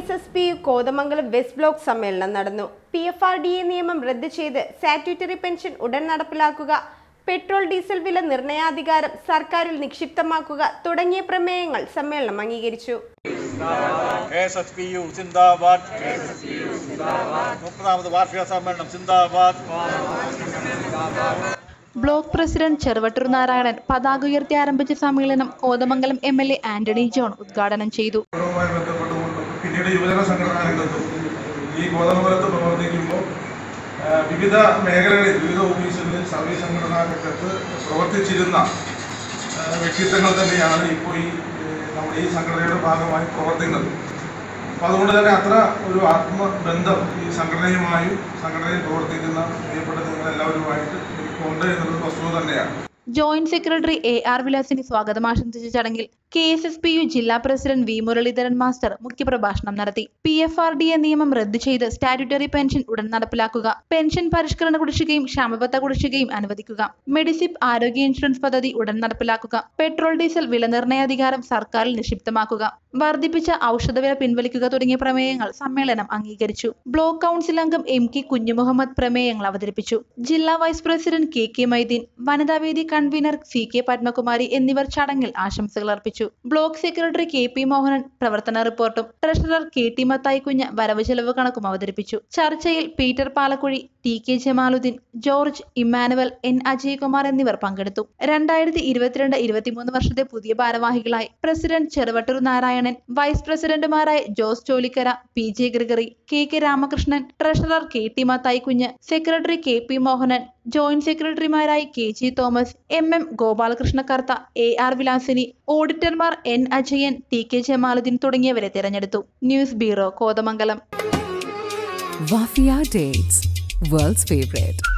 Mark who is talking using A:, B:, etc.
A: KSSPU Kothamangalam west block സമ്മേളനം നടന്നു. PFRDA നിയമം റദ്ദ് ചെയ്ത് സ്റ്റാറ്റ്യൂട്ടറി പെൻഷൻ ഉടൻ നടപ്പിലാക്കുക, പെട്രോൾ ഡീസൽ വില നിർണയാധികാരം സർക്കാരിൽ നിക്ഷിപ്തമാക്കുക തുടങ്ങിയ പ്രമേയങ്ങൾ സമ്മേളനം അംഗീകരിച്ചു.
B: KSSPU സിന്ദാബാദ്. 30ാമത് വാർഷിക സമ്മേളനം സിന്ദാബാദ്.
C: ബ്ലോക്ക് പ്രസിഡന്റ് ചെറുവട്ടൂർ നാരായണൻ പതാക ഉയർത്തി ആരംഭിച്ച സമ്മേളനം കോതമംഗലം MLA ആന്റണി ജോൺ ഉദ്ഘാടനം ചെയ്തു.
D: പിന്നീട് യുവജന സംഘടനാ രംഗത്തും ഈ കോതമംഗലത്ത് പ്രവർത്തിക്കുമ്പോൾ വിവിധ മേഖലകളിൽ വിവിധ ഓഫീസുകളിൽ സർവീസ് സംഘടനാ രംഗത്ത് പ്രവർത്തിച്ചിരുന്ന വ്യക്തിത്വങ്ങൾ തന്നെയാണ് ഇപ്പോൾ നമ്മുടെ ഈ സംഘടനയുടെ ഭാഗമായി പ്രവർത്തിക്കുന്നത്. അപ്പോൾ അതുകൊണ്ട് തന്നെ അത്ര ഒരു ആത്മബന്ധം ഈ സംഘടനയുമായും സംഘടനയിൽ പ്രവർത്തിക്കുന്ന പ്രിയപ്പെട്ട നിങ്ങളെല്ലാവരുമായിട്ട് എനിക്കുണ്ട് എന്നുള്ളത് വസ്തുത തന്നെയാണ്.
C: ജോയിന്റ് സെക്രട്ടറി AR വിലാസിനി സ്വാഗതം ആശംസിച്ച ചടങ്ങിൽ KSSPU ജില്ലാ പ്രസിഡന്റ് V മുരളീധരൻ മാസ്റ്റർ മുഖ്യപ്രഭാഷണം നടത്തി. PFRDA നിയമം റദ്ദ് ചെയ്ത് സ്റ്റാറ്റ്യൂട്ടറി പെൻഷൻ ഉടൻ നടപ്പിലാക്കുക, പെൻഷൻ പരിഷ്കരണ കുടിശ്ശികയും ക്ഷാമബത്ത കുടിശ്ശികയും അനുവദിക്കുക, മെഡിസിപ്പ് ആരോഗ്യ ഇൻഷുറൻസ് പദ്ധതി ഉടൻ നടപ്പിലാക്കുക, പെട്രോൾ ഡീസൽ വില നിർണയാധികാരം സർക്കാരിൽ നിക്ഷിപ്തമാക്കുക, വർദ്ധിപ്പിച്ച ഔഷധവില പിൻവലിക്കുക തുടങ്ങിയ പ്രമേയങ്ങൾ സമ്മേളനം അംഗീകരിച്ചു. ബ്ലോക്ക് കൗൺസിൽ അംഗം MK കുഞ്ഞുമുഹമ്മദ് പ്രമേയങ്ങൾ അവതരിപ്പിച്ചു. ജില്ലാ വൈസ് പ്രസിഡന്റ് KK മൈദീൻ, വനിതാവേദി കൺവീനർ CK പത്മകുമാരി എന്നിവർ ചടങ്ങിൽ ആശംസകൾ അർപ്പിച്ചു. ബ്ലോക്ക് സെക്രട്ടറി KP മോഹനൻ പ്രവർത്തന റിപ്പോർട്ടും ട്രഷറർ KT മത്തായി കുഞ്ഞ് വരവ് ചെലവ് കണക്കും അവതരിപ്പിച്ചു. ചർച്ചയിൽ Peter Palakkuzhi, TK Jamaluddin, George, Emmanuel, N Ajaykumar എന്നിവർ പങ്കെടുത്തു. 2022-23 വർഷത്തെ പുതിയ ഭാരവാഹികളായി പ്രസിഡന്റ് ചെറുവട്ടൂർ നാരായണൻ, വൈസ് പ്രസിഡന്റുമാരായ Jose Cholikkara, PJ Gregory, KK Ramakrishnan, treasurer KT Mathai Kunju, secretary KP Mohanan, joint സെക്രട്ടറിമാരായി KG Thomas, MM Gopalakrishna Kartha, AR Vilasini, ഓഡിറ്റർമാർ N അജയൻ, TK ജമാലുദ്ദീൻ തുടങ്ങിയവരെ തിരഞ്ഞെടുത്തു. News bureau, Kothamangalam.
E: Wafia Dates, world's favorite.